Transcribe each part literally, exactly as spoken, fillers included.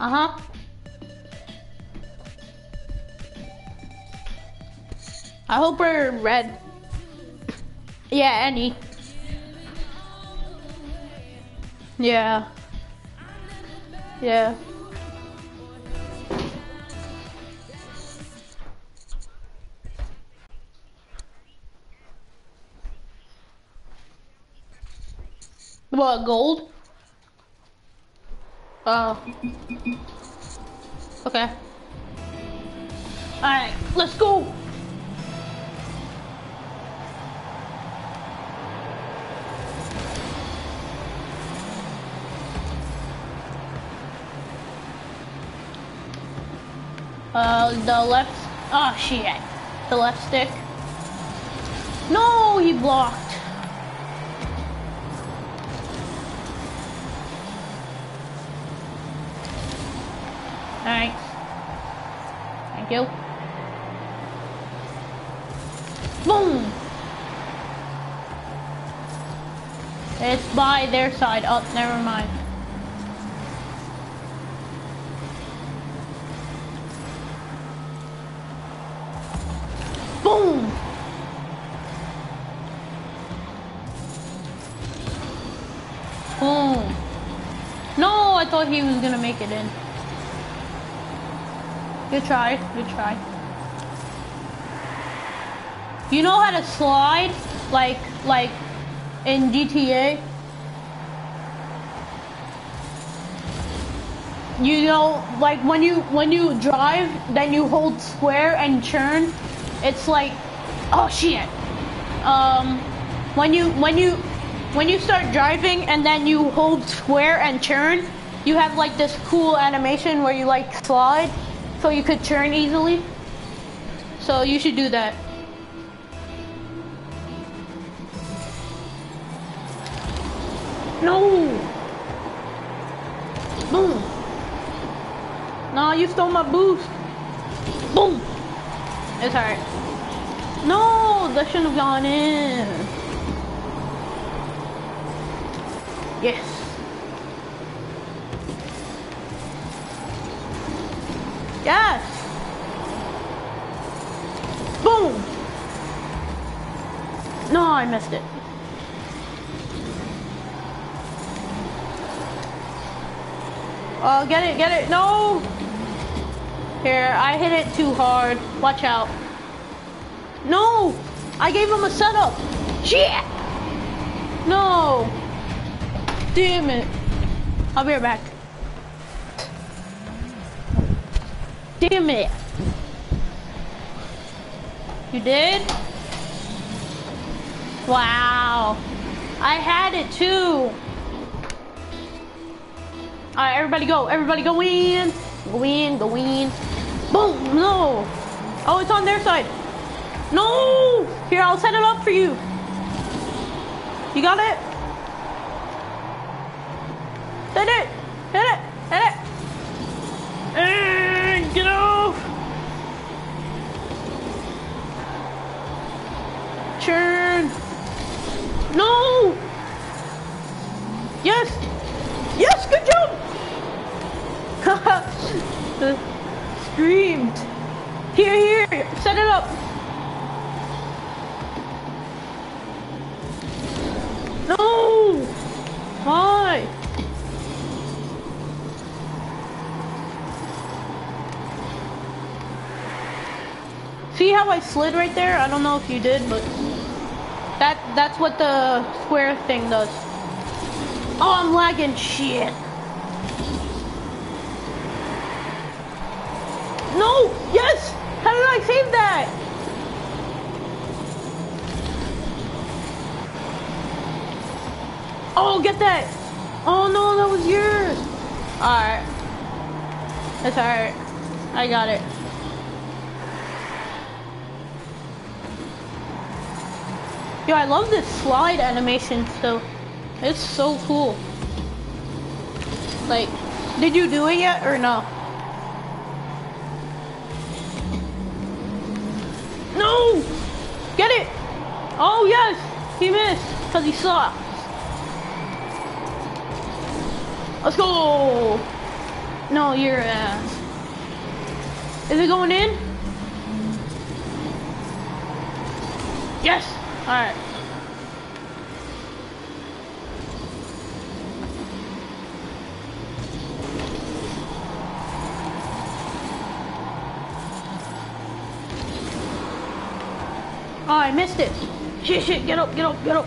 Uh-huh. I hope we're red. Yeah, any. Yeah. Yeah. What, gold? Oh. Okay. Alright, let's go! Uh, the left... Oh, shit. The left stick. No, he blocked. Alright. Thank you. Boom! It's by their side. Oh, never mind. Boom! Boom. No, I thought he was gonna make it in. Good try, good try. You know how to slide? Like, like in G T A? You know, like when you, when you drive, then you hold square and turn. It's like, oh shit. Um, when you, when you, when you start driving and then you hold square and turn, you have like this cool animation where you like slide so you could turn easily. So you should do that. No! Boom! No, you stole my boost. Boom! It's alright. No, that shouldn't have gone in. Yes. Yes. Boom. No, I missed it. Oh, get it, get it. No. Here, I hit it too hard. Watch out. No, I gave him a setup. Shit. No. Damn it. I'll be right back. Damn it. You did? Wow. I had it too. Alright, everybody go. Everybody go in. Go in, go in. Boom. No. Oh, it's on their side. No. Here, I'll set it up for you. You got it? Hit it! Hit it! Hit it! And get off! Turn! No! Yes! Yes! Good job! Screamed! Here, here! Set it up! No! Why? See how I slid right there? I don't know if you did, but that that's what the square thing does. Oh, I'm lagging. Shit. No! Yes! How did I save that? Oh, get that! Oh no, that was yours! Alright. That's alright. I got it. Yo, I love this slide animation, so it's so cool. Like, did you do it yet or no? No! Get it! Oh yes! He missed, because he sucks. Let's go! No, your ass. Is it going in? Yes! Alright. Oh, I missed it. Shit, shit, get up, get up, get up.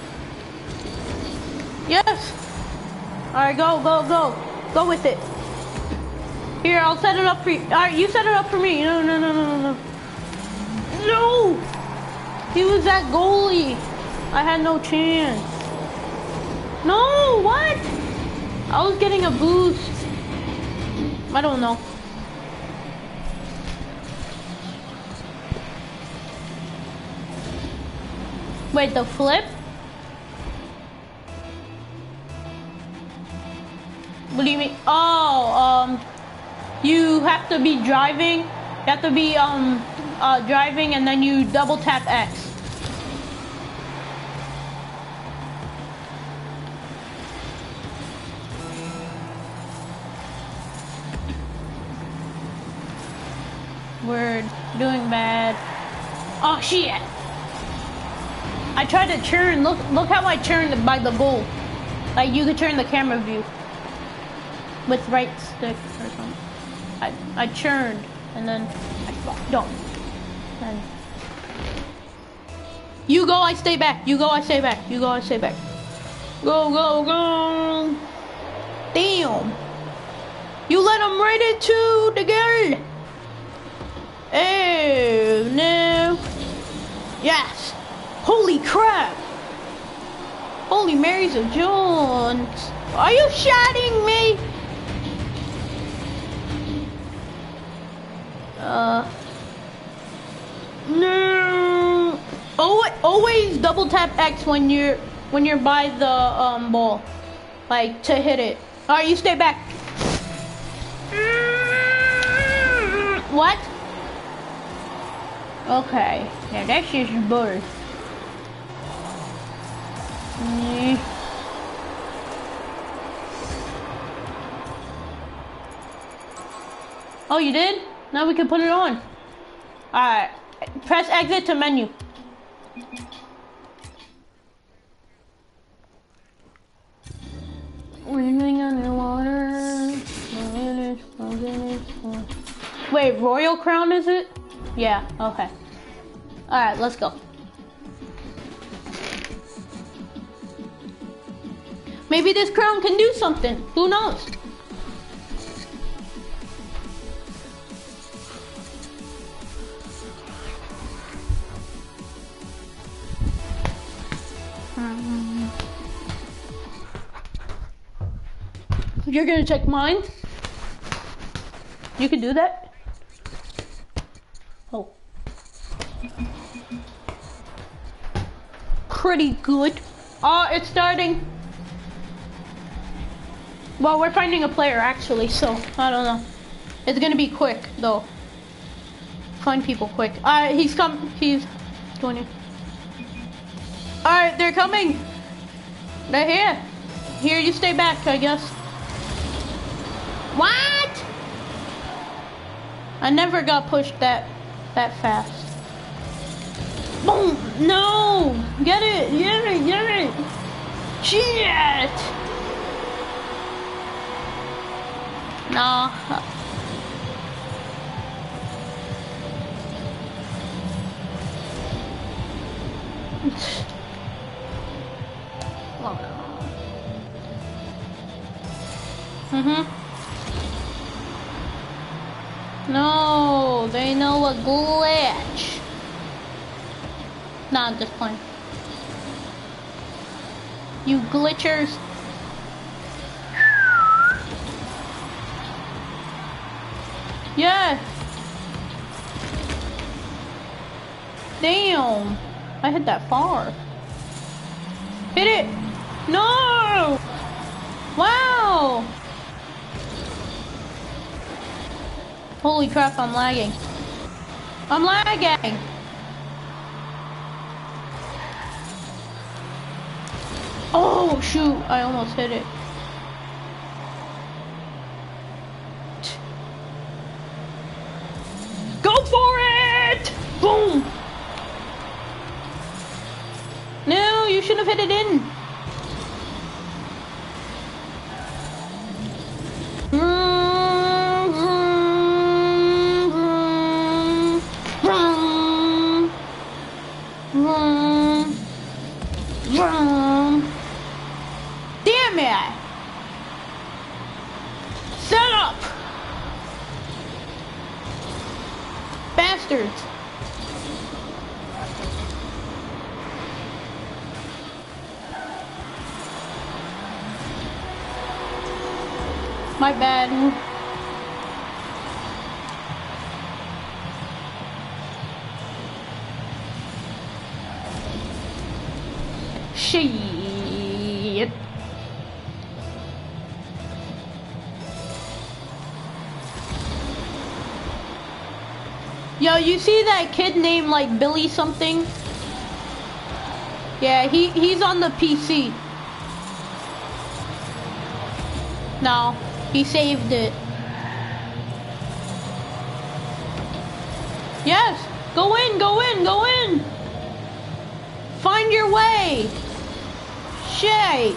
Yes! Alright, go, go, go. Go with it. Here, I'll set it up for you. Alright, you set it up for me. No, no, no, no, no, no. No! He was that goalie. I had no chance. No, what? I was getting a boost. I don't know. Wait, the flip? What do you mean? Oh, um, you have to be driving. You have to be um uh, driving, and then you double tap X. We're doing bad. Oh shit! I tried to turn. Look, look how I turned by the goal. Like you could turn the camera view with right stick or something. I I churned and then I fucked up. And you go, I stay back. You go, I stay back. You go, I stay back. Go, go, go! Damn! You let him right into the girl. Oh no! Yes! Holy crap! Holy Marys of Jones! Are you shotting me? Uh. No. Always, always double tap X when you're when you're by the um ball, like to hit it. All right, you stay back. What? Okay, now that's just butter. Mm. Oh, you did? Now we can put it on. Alright. Press exit to menu. Living underwater. Wait, Royal Crown is it? Yeah, okay. Alright, let's go. Maybe this crown can do something. Who knows? Um, you're gonna check mine? You can do that? Oh. Pretty good. Oh, it's starting. Well, we're finding a player actually, so I don't know. It's gonna be quick though. Find people quick. Alright, he's come. He's going in. Alright, they're coming. They're here. Here, you stay back, I guess. What? I never got pushed that that fast. Boom! No! Get it! Get it! Get it! Shit! Nah. Mm-hmm. No, they know a glitch. Nah, I'm just playing. You glitchers. Yeah. Damn. I hit that far. Hit it. No. Wow. Holy crap, I'm lagging. I'm lagging. Oh shoot, I almost hit it. have hit it in. Damn it! Set up! Bastards! My bad. Shit. Yo, you see that kid named like Billy something? Yeah, he he's on the P C. No, he saved it. Yes, go in, go in, go in. Find your way. Shit.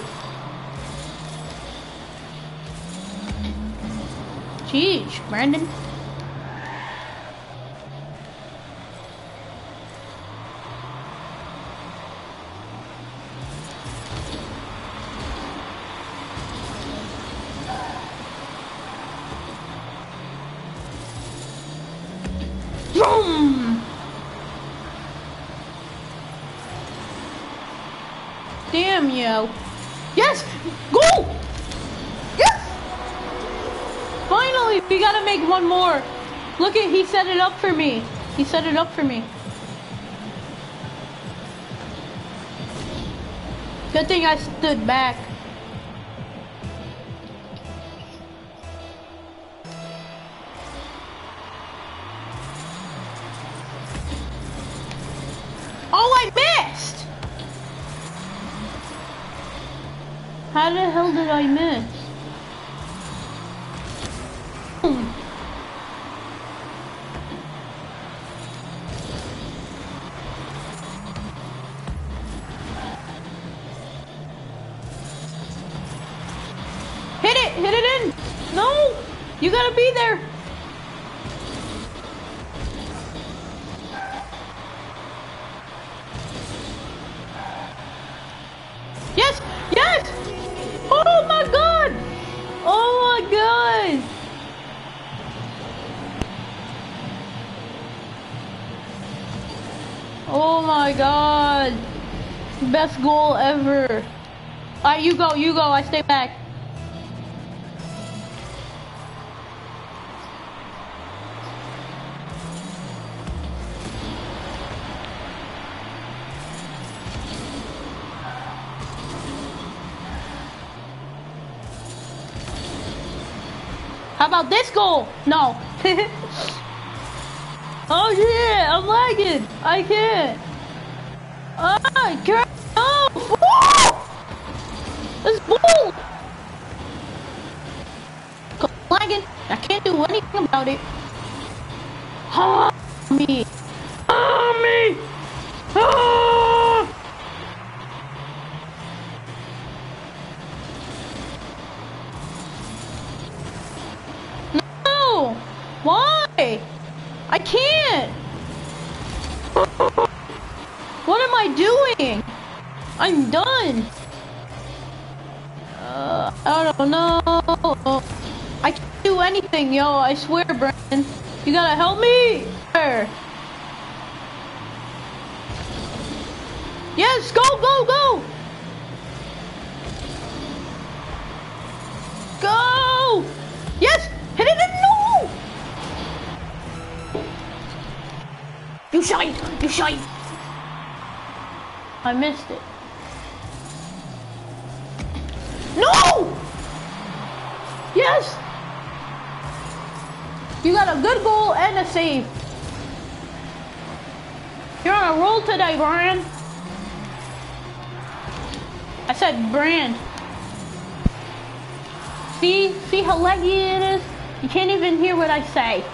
Jeez, Brandon. Boom! Damn you. Yes! Go! Yes! Finally, we gotta make one more. Look at, he set it up for me. He set it up for me. Good thing I stood back. Oh, I missed! How the hell did I miss? Hmm. Hit it! Hit it in! No! You gotta be there! Yes! Yes! Oh my god! Oh my god! Oh my god! Best goal ever. Alright, you go, you go, I stay back. How about this goal? No. Oh yeah, I'm lagging. I can't. Ah, I can't. No. This bull. I'm lagging. I can't do anything about it. Ah, me. Ah, me. Ah. No. Why? I can't! What am I doing? I'm done! Uh, I don't know. I can't do anything, yo, I swear, Brandon. You gotta help me! Yes, go, go, go! Go! Yes! Hit it in! No! You shite! You shite! I missed it. No! Yes! You got a good goal and a save. You're on a roll today, Brian. I said brand. See? See how laggy it is? You can't even hear what I say.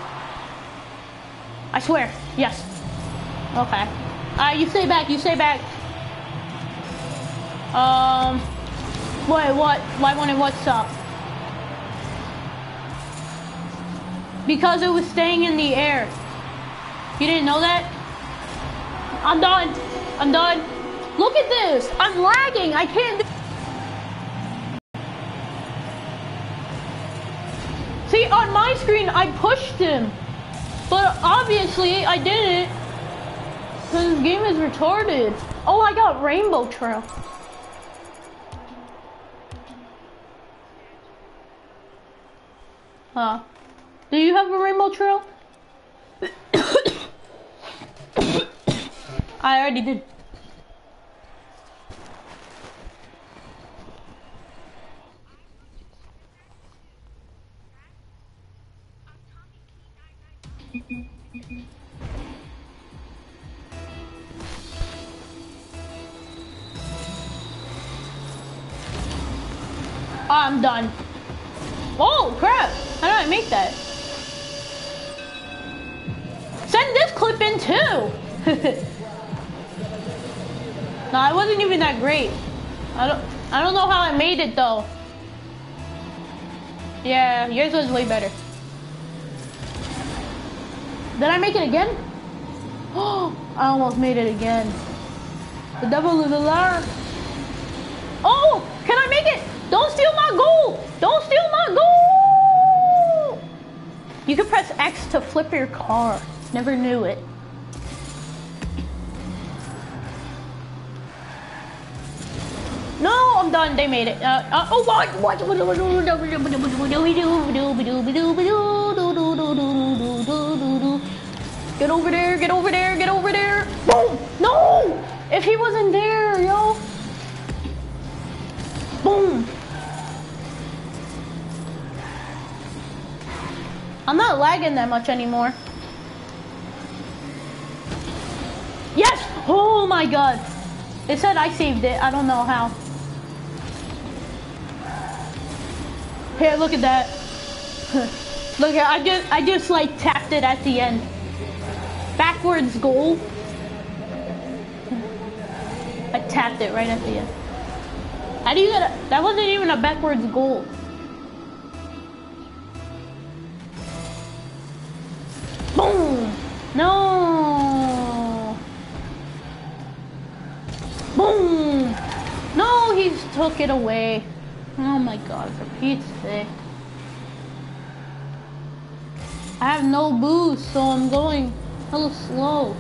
I swear. Yes. Okay. Alright, you stay back, you stay back. Um, wait, what? Why won't it what stop? Because it was staying in the air. You didn't know that? I'm done. I'm done. Look at this. I'm lagging. I can't do. See, on my screen, I pushed him. But obviously, I didn't. Because this game is retarded. Oh, I got Rainbow Trail. Huh. Do you have a Rainbow Trail? I already did. Oh, I'm done. Oh, crap. How did I make that? Send this clip in too. No, I wasn't even that great. I don't I don't know how I made it though. Yeah, yours was way better. Did I make it again? Oh, I almost made it again. The devil is a liar. Oh, can I make it? Don't steal my goal! Don't steal my goal! You can press X to flip your car. Never knew it. No, I'm done. They made it. Uh, uh, oh, what? What? Get over there. Get over there. Get over there. Boom! No! If he wasn't there, yo. Boom! I'm not lagging that much anymore. Yes! Oh my god. It said I saved it. I don't know how. Here, look at that. Look at I just I just like tapped it at the end. Backwards goal. I tapped it right at the end. How do you get a, that wasn't even a backwards goal. Boom! No! Boom! No, he took it away. Oh my god, for Pete's sake. I have no boost, so I'm going hella slow.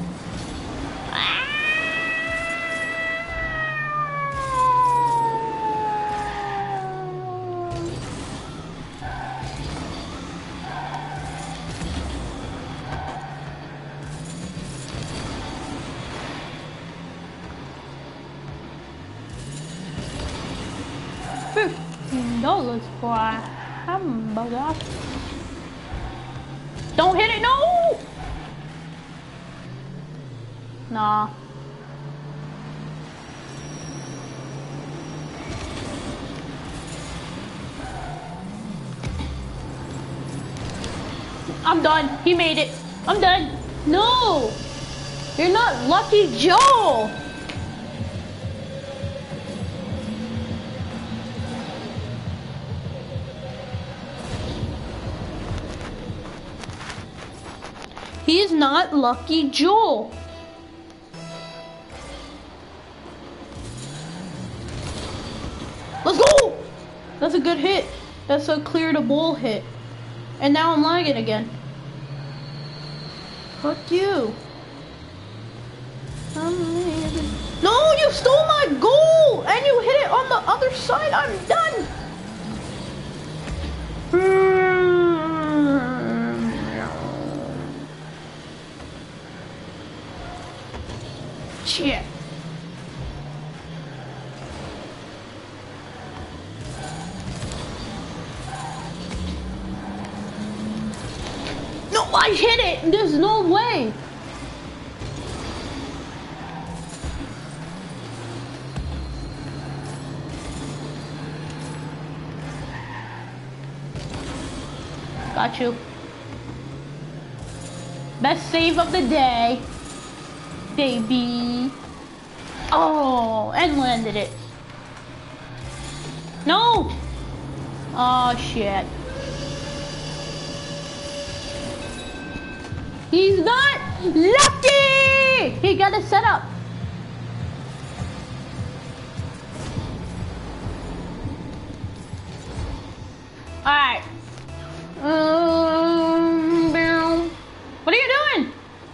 fifteen dollars for a hamburger. Don't hit it, no! Nah. I'm done. He made it. I'm done. No! You're not Lucky Joe! He's not Lucky Joel. Let's go! That's a good hit. That's a clear the ball hit. And now I'm lagging again. Fuck you. No, you stole my goal! And you hit it on the other side. I'm done. Shit. No, I hit it. There's no way. Got you. Best save of the day. Baby. Oh, and landed it. No! Oh shit. He's not lucky! He got it set up. Alright. Um, boom. What are you doing?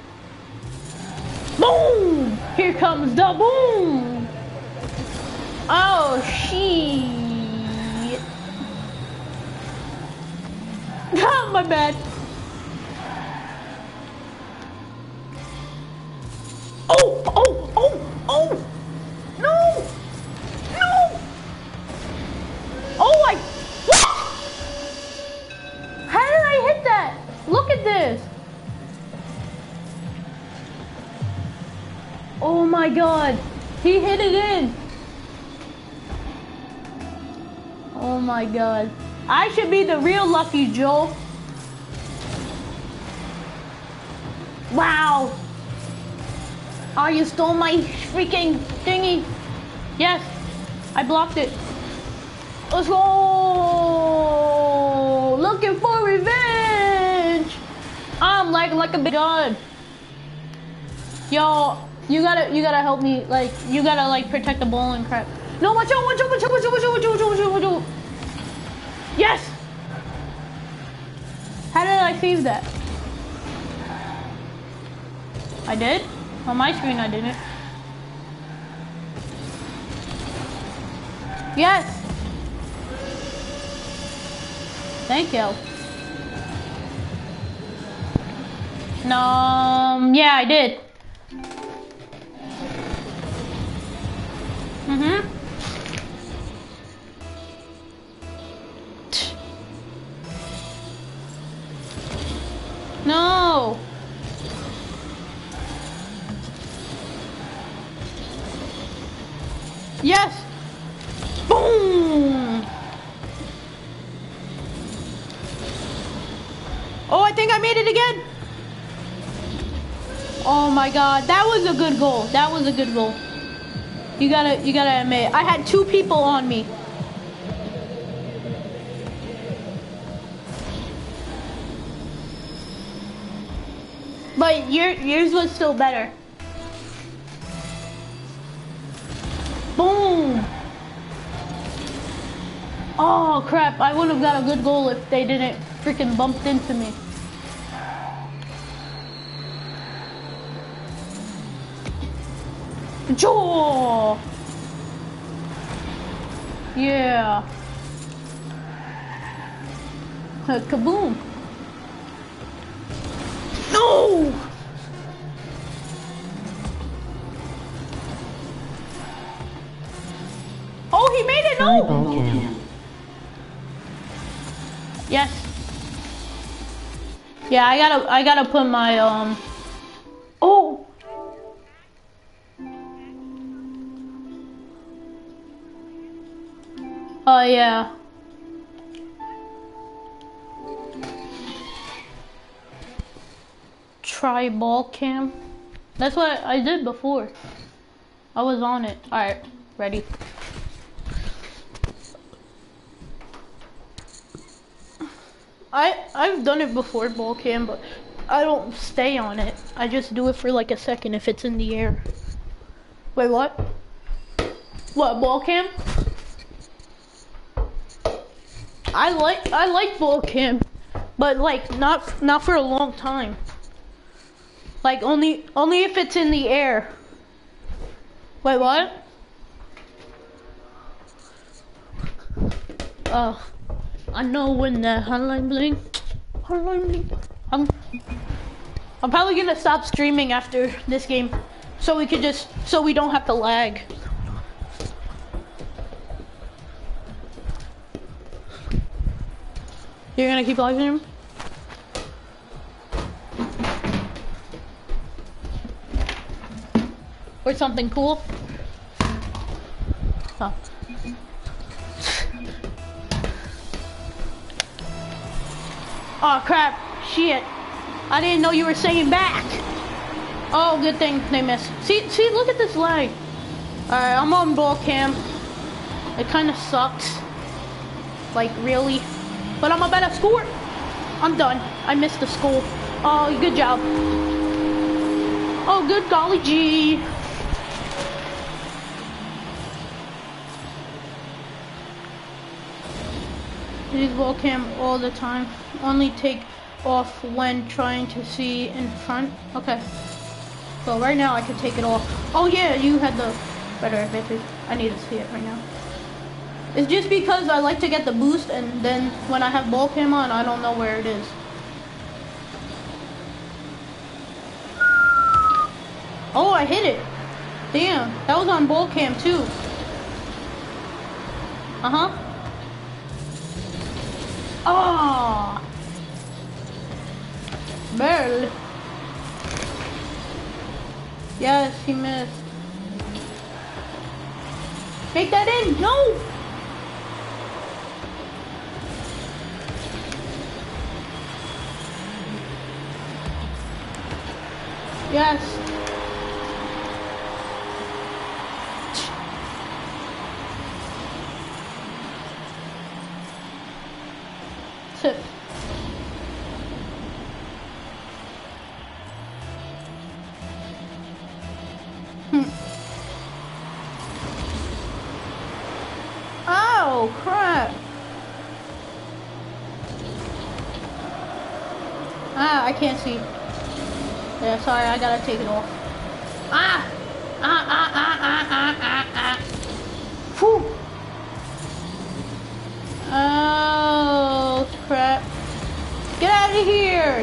Boom! Here comes the boom! Oh, shit. Oh, my bad. Oh, oh, oh, oh! No! No! Oh, I... What? How did I hit that? Look at this. Oh my god. He hit it in. Oh my god. I should be the real Lucky Joe. Wow. Oh, you stole my freaking thingy. Yes. I blocked it. Let's go! Looking for revenge! I'm like like a big god. Yo, you gotta you gotta help me. Like you gotta like protect the ball and crap. No, watch out! Watch out! Watch out! Watch out! Watch out! Watch out! Watch out! Watch out! Yes! How did I save that? I did? On my screen, I didn't. Yes! Thank you. No, um, yeah, I did. Mm-hmm. No. Yes. Boom. Oh, I think I made it again. Oh my god, that was a good goal. That was a good goal. You gotta, you gotta admit, I had two people on me. But your, yours was still better. Boom! Oh crap, I wouldn't have got a good goal if they didn't freaking bumped into me. Joe! Yeah. Kaboom! No! Oh, he made it! No! Okay. Yes. Yeah, I gotta, I gotta put my um. Oh. Oh yeah. Try ball cam. That's what I did before. I was on it. All right, ready. I I've done it before, ball cam, but I don't stay on it. I just do it for like a second if it's in the air. Wait, what? What, ball cam? I like I like ball cam, but like not not for a long time. Like only only if it's in the air. Wait, what? Uh, I know when the hotline bling, hotline bling. I'm I'm probably gonna stop streaming after this game, so we could just so we don't have to lag. You're gonna keep live streaming? Or something cool? Oh. Oh crap, shit. I didn't know you were saying back. Oh, good thing they missed. See, see, look at this lag. Alright, I'm on ball cam. It kinda sucks. Like, really? But I'm about to score. I'm done. I missed the score. Oh, good job. Oh, good golly gee. Use wall cam all the time. Only take off when trying to see in front. Okay. So right now I can take it off. Oh yeah, you had the better advantage. I need to see it right now. It's just because I like to get the boost, and then when I have ball cam on, I don't know where it is. Oh, I hit it. Damn, that was on ball cam too. Uh-huh. Oh. Barely. Yes, he missed. Make that in. No. Yes. Tip. Hmm. Oh, crap. Ah, I can't see. Yeah, sorry, I gotta take it off. Ah! Ah, ah, ah, ah, ah, ah, ah. Whew. Oh, crap. Get out of here!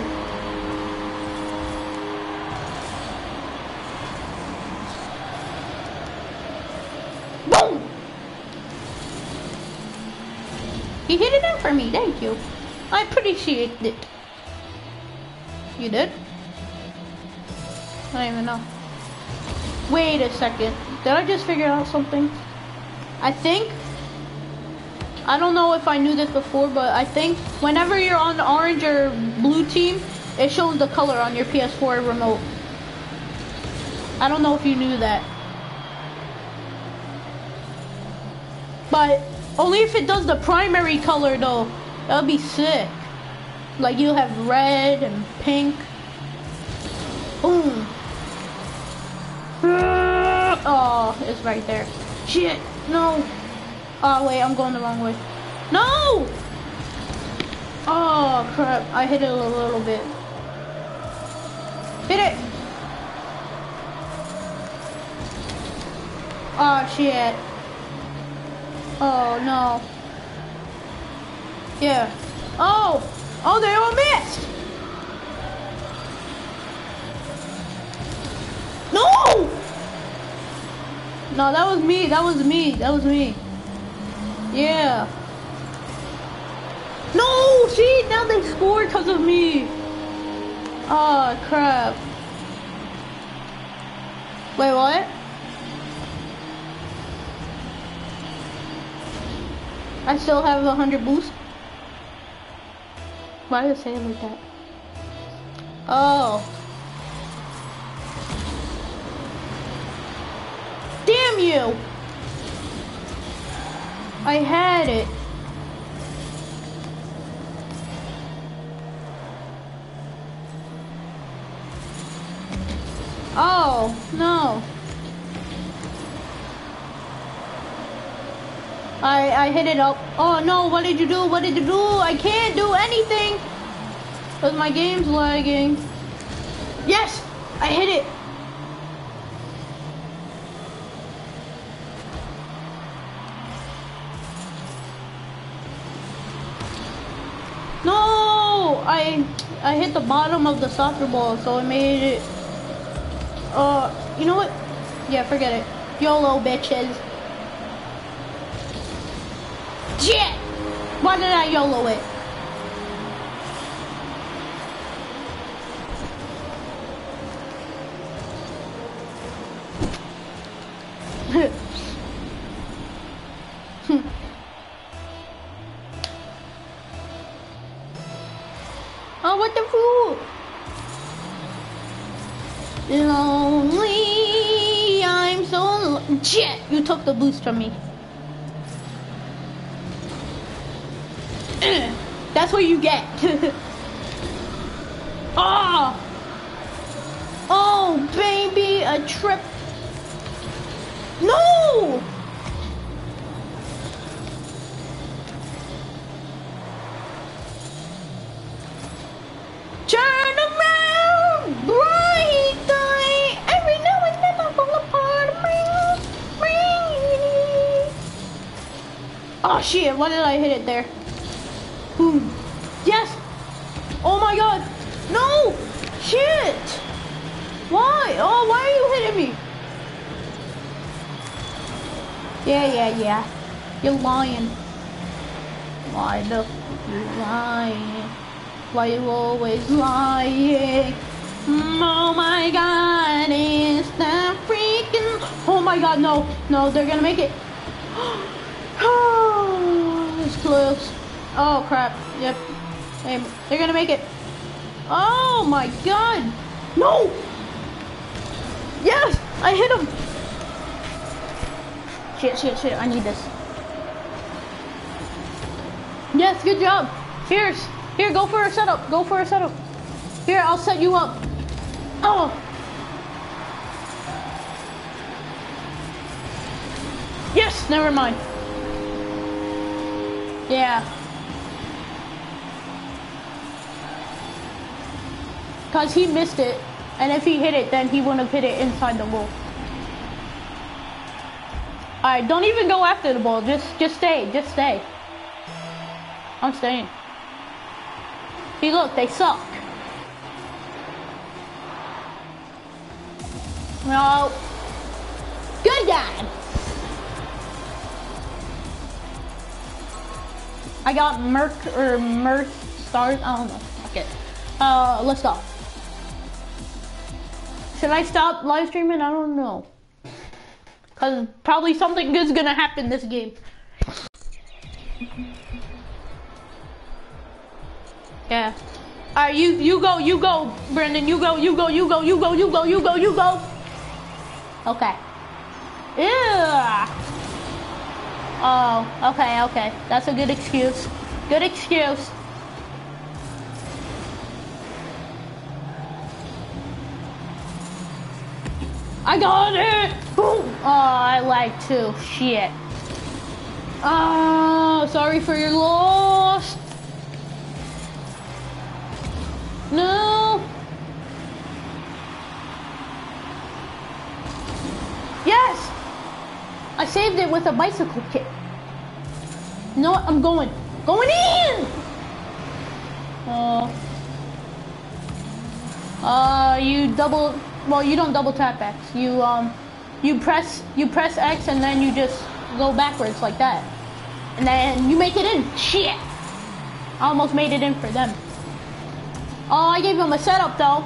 Boom! He hit it in for me, thank you. I appreciate it. You did? I don't even know. Wait a second. Did I just figure out something? I think, I don't know if I knew this before, but I think whenever you're on the orange or blue team, it shows the color on your P S four remote. I don't know if you knew that. But only if it does the primary color though. That would be sick. Like you'll have red and pink. Boom. Oh, it's right there. Shit, no. Oh wait, I'm going the wrong way. No! Oh crap, I hit it a little bit. Hit it! Oh shit. Oh no. Yeah. Oh! Oh, they all missed! No! No, that was me, that was me, that was me. Yeah. No! See, now they scored because of me. Oh, crap. Wait, what? I still have a hundred boost. Why did it say it like that? Oh. Damn you! I had it. Oh, no. I, I hit it up. Oh no, what did you do? What did you do? I can't do anything because my game's lagging. Yes, I hit it. No, I I hit the bottom of the soccer ball, so it made it. Uh, you know what? Yeah, forget it. YOLO, bitches. Shit! Why did I YOLO it? Oh, what the fool? Lonely, I'm so lonely. Shit! You took the boost from me. That's what you get. Oh! Oh, baby, a trip. No! Turn around, bright light. Every now and then I fall apart. Oh shit! Why did I hit it there? Boom. Yes. Oh my god. No. Shit. Why? Oh, why are you hitting me? Yeah, yeah, yeah. You're lying. Why the f you lying? Why you always lying? Mm, oh my god, it's that freaking... Oh my god, no. No, they're gonna make it. Oh, it's close. Oh crap. Yep. Hey, they're gonna make it. Oh my god. No! Yes! I hit him! Shit, shit, shit. I need this. Yes, good job. Here's. Here, go for a setup. Go for a setup. Here, I'll set you up. Oh. Yes, never mind. Yeah. Because he missed it. And if he hit it, then he wouldn't have hit it inside the goal. Alright, don't even go after the ball. Just, just stay. Just stay. I'm staying. See, look, they suck. No. Good guy. I got Merc or Merc stars. I don't know. Fuck it. Uh, let's stop. Should I stop live streaming? I don't know. Cause probably something good's gonna happen this game. Yeah. Alright, you you go, you go, Brendan. You go, you go, you go, you go, you go, you go, you go. Okay. Yeah. Oh, okay, okay. That's a good excuse. Good excuse. I got it! Boom! Oh, I like too. Shit. Oh, sorry for your loss. No. Yes! I saved it with a bicycle kick. You know what? I'm going. Going in! Oh. Uh, you double... Well, you don't double tap X. You, um... You press... You press X and then you just go backwards like that. And then you make it in. Shit! I almost made it in for them. Oh, I gave them a setup, though.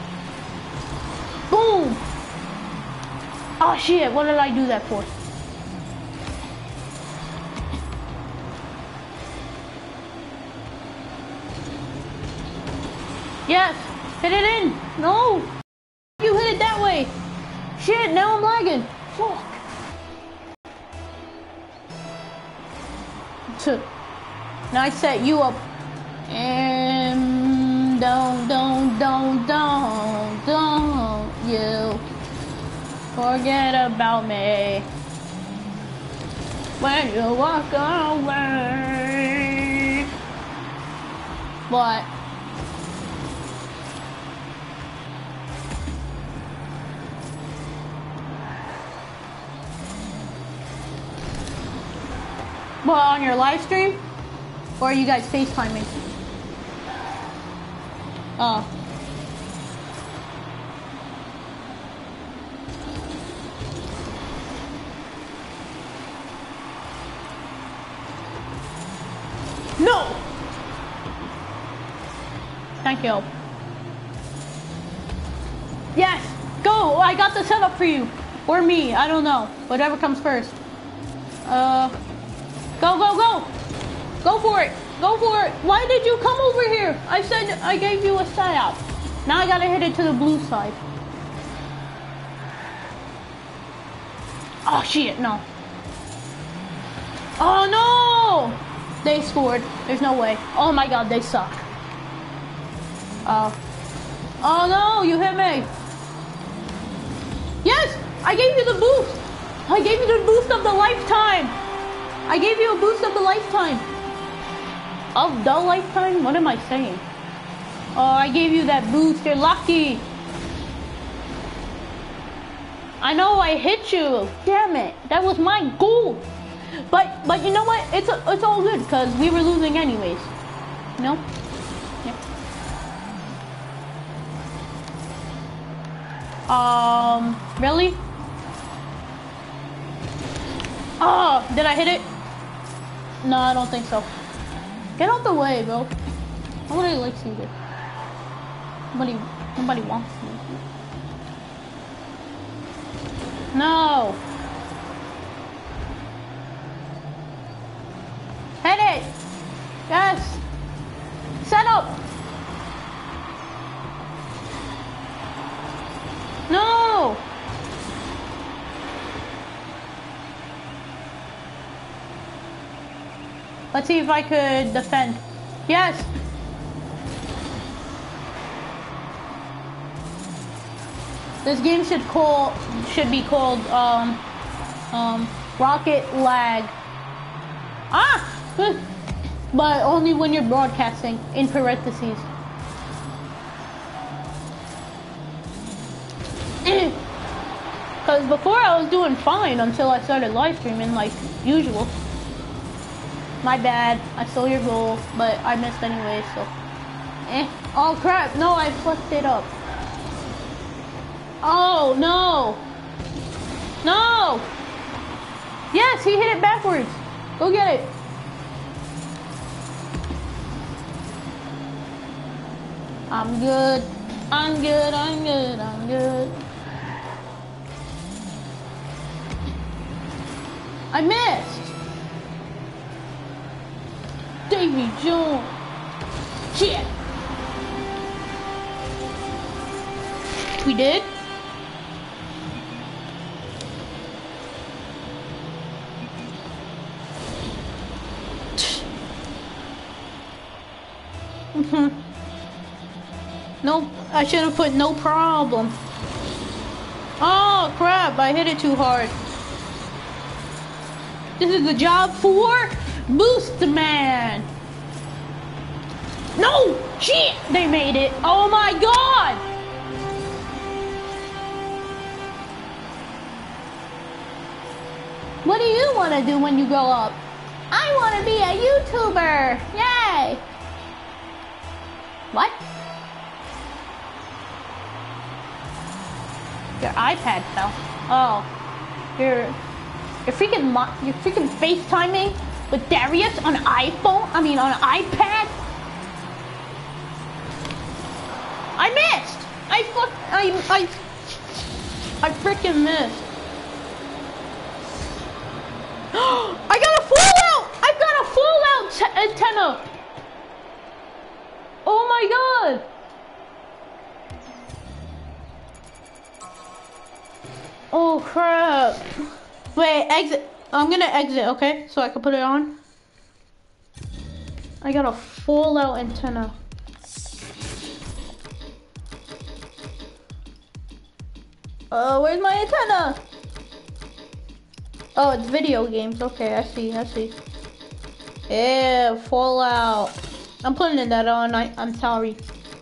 Boom! Oh, shit. What did I do that for? Yes! Hit it in! No! You hit it that way! Shit, now I'm lagging! Fuck! Now I set you up. And don't, don't, don't, don't, don't you forget about me when you walk away. What? What, on your live stream? Or are you guys FaceTiming? Oh. No! Thank you. Yes! Go! I got the setup for you. Or me, I don't know. Whatever comes first. Uh... Go, go, go! Go for it! Go for it! Why did you come over here? I said I gave you a setup. Now I gotta hit it to the blue side. Oh shit, no. Oh no! They scored. There's no way. Oh my god, they suck. Oh. Oh no, you hit me. Yes, I gave you the boost. I gave you the boost of the lifetime. I gave you a boost of the lifetime. Of the lifetime? What am I saying? Oh, I gave you that boost. You're lucky. I know I hit you. Damn it. That was my goal. But but you know what? It's it's all good because we were losing anyways. You know? Yeah. Um, really? Oh, did I hit it? No, I don't think so. Get out the way, bro. Nobody likes you here. Nobody, nobody wants me. No. Hit it. Yes. Set up. No. Let's see if I could defend. Yes. This game should call should be called um um Rocket Lag. Ah, but only when you're broadcasting in parentheses. Because before I was doing fine until I started live streaming like usual. My bad, I stole your goal, but I missed anyway, so. Eh. Oh crap, no, I flipped it up. Oh, no. No. Yes, he hit it backwards. Go get it. I'm good. I'm good, I'm good, I'm good. I missed. Davy Jones. Shit. We did? Mm-hmm. Nope, I should have put no problem. Oh crap, I hit it too hard. This is the job for Boost Man. No! Shit! They made it. Oh my god! What do you want to do when you grow up? I want to be a YouTuber. Yay! What? Your iPad fell. Oh. You're you're freaking you're freaking FaceTiming with Darius on an iPhone? I mean on an iPad? I missed! I fuck I I I freaking missed. I got a fallout! I got a fallout t antenna! Oh my god! Oh crap. Wait, exit. I'm gonna exit, okay? So I can put it on. I got a fallout antenna. Uh, where's my antenna? Oh, it's video games. Okay, I see, I see. Yeah, Fallout. I'm putting that on. I, I'm sorry.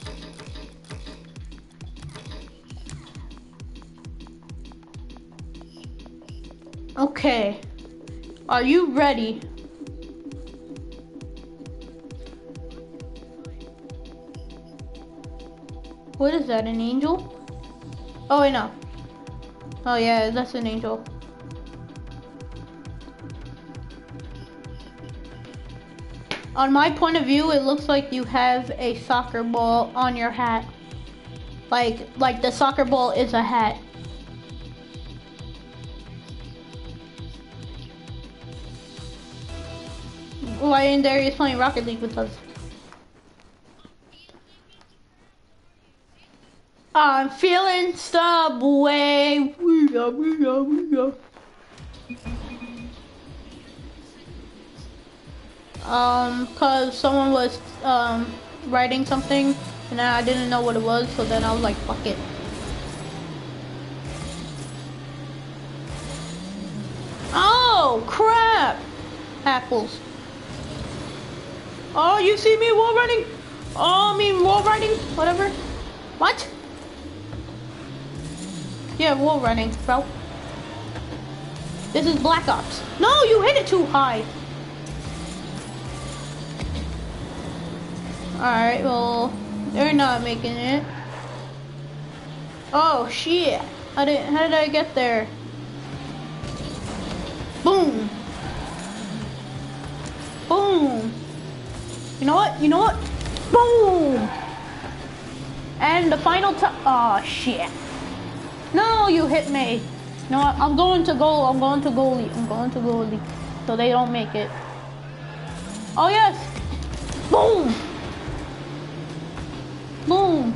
Okay. Are you ready? What is that, an angel? Oh, wait, no. Oh, yeah, that's an angel. On my point of view, it looks like you have a soccer ball on your hat. Like, like the soccer ball is a hat. Why isn't Darius playing Rocket League with us? I'm feeling Subway. We go, we go, we go. Um, cause someone was um writing something and I didn't know what it was, so then I was like, fuck it. Oh crap! Apples. Oh, you see me wall running? Oh, I mean wall running, whatever. What? Yeah, wall running, bro. This is Black Ops. No, you hit it too high. Alright, well, they're not making it. Oh shit. How did how did I get there? Boom. Boom. You know what? You know what? Boom. And the final time. Oh shit. No, you hit me. No, I'm going to goal. I'm going to goalie. I'm going to goalie. So they don't make it. Oh yes. Boom. Boom.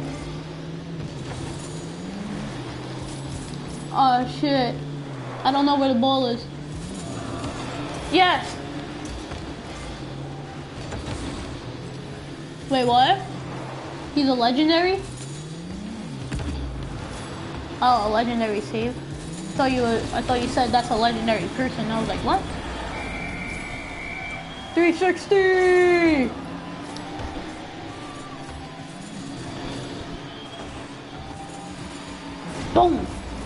Oh shit. I don't know where the ball is. Yes. Wait, what? He's a legendary? Oh, a legendary save. I thought you were, I thought you said that's a legendary person. I was like, what? three sixty! Boom!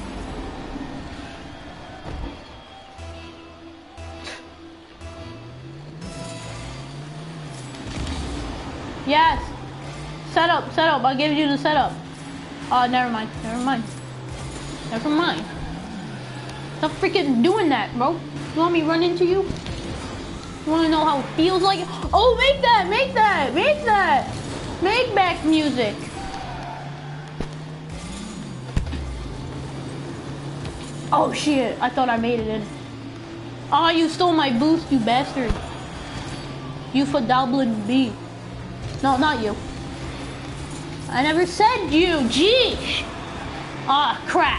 Yes! Setup, setup, I'll give you the setup. Oh, never mind, never mind. Never mind. Stop freaking doing that, bro. You want me to run into you? You want to know how it feels like? Oh, make that, make that, make that. Make back music. Oh shit, I thought I made it in. Oh, you stole my boost, you bastard. You for Dublin B. No, not you. I never said you, geesh. Ah, crap.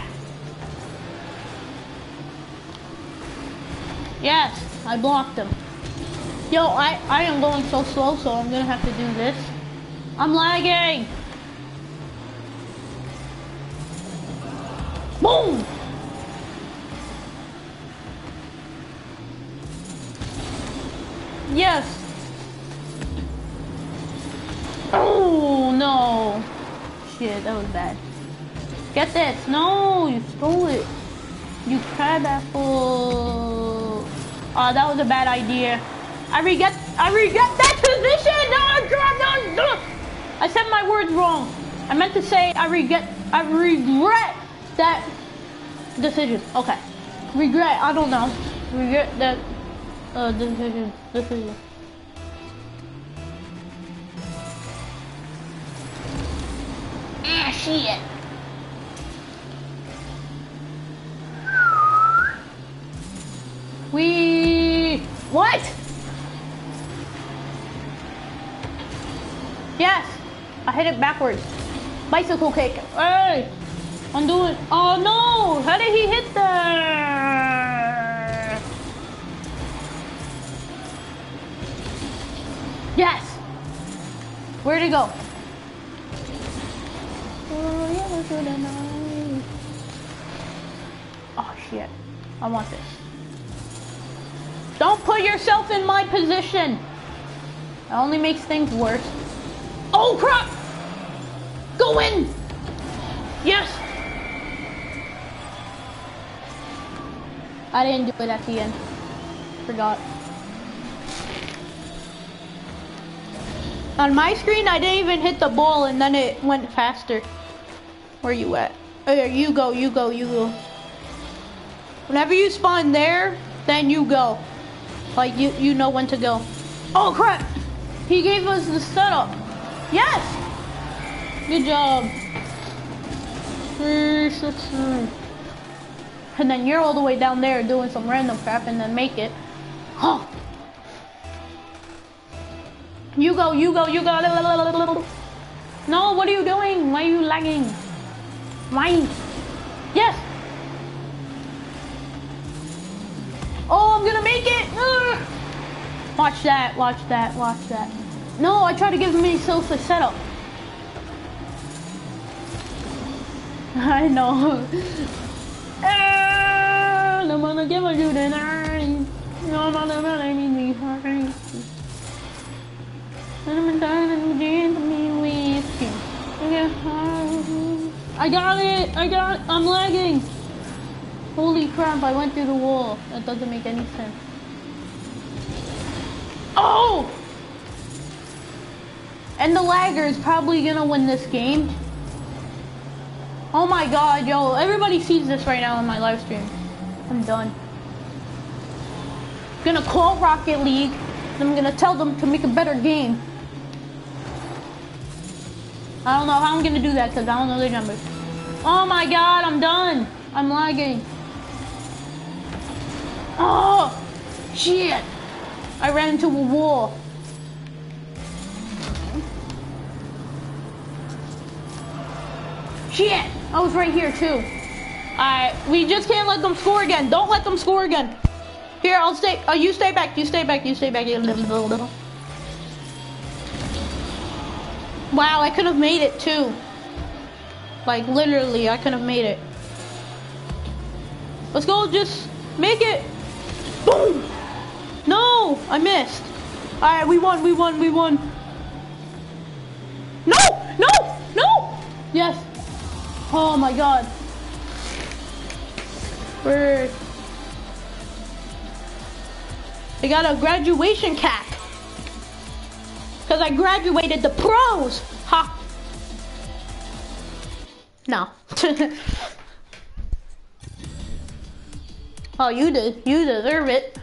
Yes, I blocked him. Yo, I, I am going so slow, so I'm gonna have to do this. I'm lagging. Boom. Yes. Oh, no. Shit, that was bad. Get this. No, you stole it. You crab apple. Oh, that was a bad idea. I regret, I regret that position. No, no, no. I said my words wrong. I meant to say I regret, I regret that decision. Okay. Regret, I don't know. Regret that uh, decision, decision. Ah, shit. We... What? Yes. I hit it backwards. Bicycle kick. Hey. I'm doing... Oh, no. How did he hit that? Yes. Where'd he go? Oh, yeah, that's really nice. Oh, shit. I want this. Don't put yourself in my position. It only makes things worse. Oh, crap! Go in! Yes! I didn't do it at the end. Forgot. On my screen, I didn't even hit the ball and then it went faster. Where you at? Oh, yeah, you go, you go, you go. Whenever you spawn there, then you go. Like, you, you know when to go. Oh, crap! He gave us the setup. Yes! Good job. Three, six, three. And then you're all the way down there doing some random crap and then make it. Huh. You go, you go, you go. No, what are you doing? Why are you lagging? Why? Yes! Oh, I'm gonna make it! Uh. Come Watch that, watch that, watch that. No, I tried to give myself a setup. I know. I'm gonna give you the nine. No, I'm gonna let me be hard. I'm dying to me with you. I got it! I got it! I'm lagging! Holy crap, I went through the wall. That doesn't make any sense. Oh! And the lagger is probably gonna win this game. Oh my god, yo, everybody sees this right now in my live stream. I'm done. I'm gonna call Rocket League, and I'm gonna tell them to make a better game. I don't know how I'm gonna do that because I don't know their numbers. Oh my god, I'm done. I'm lagging. Oh, shit. I ran into a wall. Shit, I was right here too. Alright, we just can't let them score again. Don't let them score again. Here, I'll stay. Oh, you stay back. You stay back. You stay back. You little, little, little. Wow, I could have made it too. Like literally, I could have made it. Let's go, just make it. Boom! No, I missed. All right, we won, we won, we won. No, no, no! Yes. Oh my God. We're... I got a graduation cap. Because I graduated the pros! Ha! No. Oh, you did. You deserve it.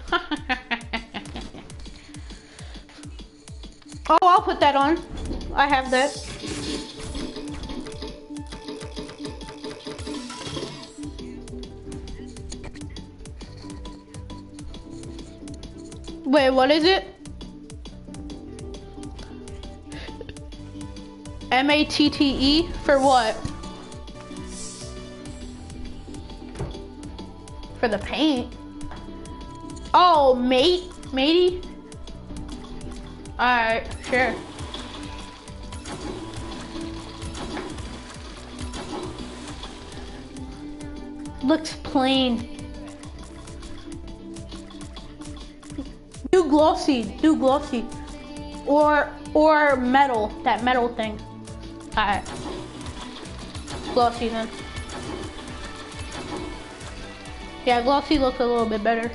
Oh, I'll put that on. I have that. Wait, what is it? M A T T E for what? For the paint. Oh, mate, matey. All right, sure. Looks plain. Do glossy, do glossy, or or metal. That metal thing. All right, glossy then. Yeah, glossy looks a little bit better.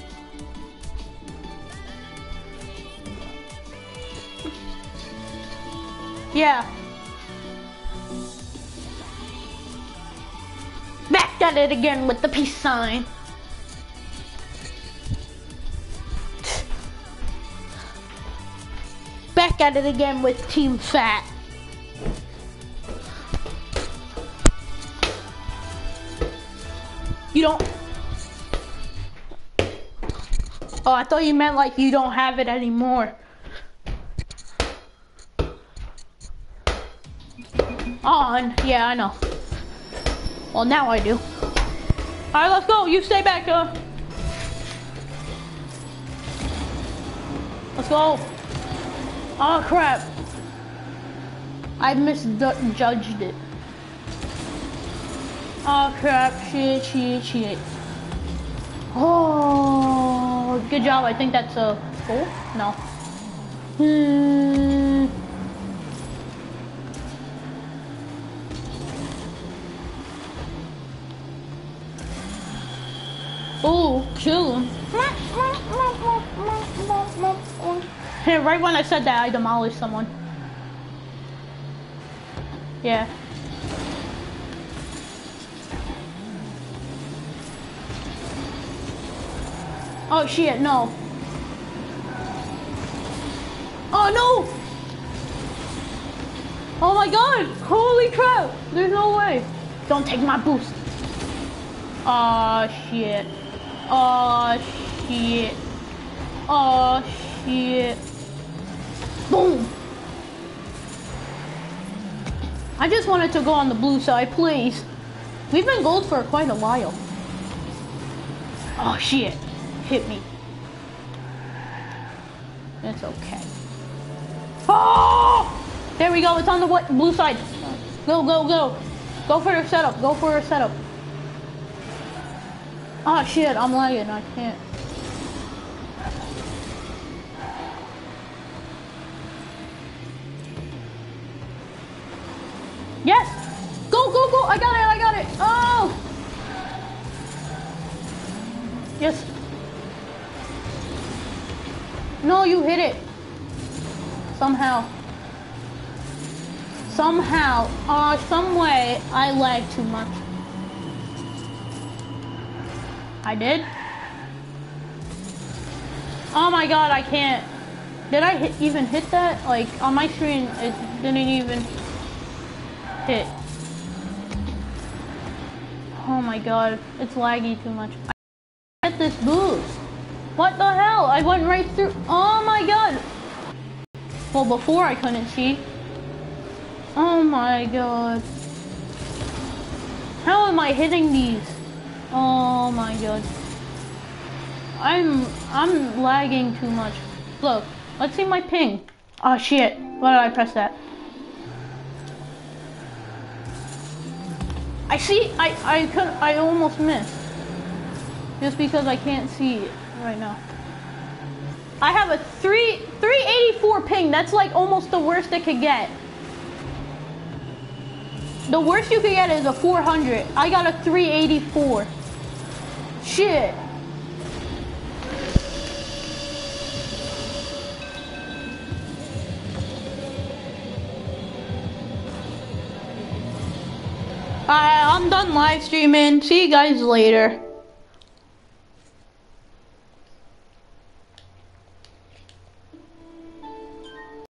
Yeah. Back at it again with the peace sign. Back at it again with Team Fat. You don't... Oh, I thought you meant like you don't have it anymore. On, yeah, I know. Well, now I do. All right, let's go. You stay back, uh. Let's go. Oh crap! I misjudged it. Oh crap! Shit! Shit! Shit! Oh, good job. I think that's a goal. No. Hmm. Oh, kill him. Right when I said that, I demolished someone. Yeah. Oh shit, no. Oh no! Oh my god! Holy crap! There's no way. Don't take my boost. Oh shit. Oh shit. Oh shit. Boom! I just wanted to go on the blue side, please. We've been gold for quite a while. Oh shit. Hit me. It's okay. Oh! There we go. It's on the what, blue side. Go, go, go. Go for your setup. Go for your setup. Oh shit, I'm lagging. I can't. Yes! Go, go, go! I got it, I got it! Oh! Yes. No, you hit it. Somehow. Somehow. Uh, some way, I lag too much. I did? Oh my god, I can't. Did I hit, even hit that? Like, on my screen, it didn't even hit. Oh my god, it's laggy too much. I get this boost. What the hell? I went right through. Oh my god. Well, before I couldn't see. Oh my god. How am I hitting these? Oh my god. I'm I'm lagging too much. Look, let's see my ping. Oh shit. Why did I press that? I see I I could I almost missed. Just because I can't see it right now. I have a three three eighty-four ping. That's like almost the worst it could get. The worst you could get is a four hundred. I got a three eighty-four. Shit. Alright, I'm done live streaming. See you guys later.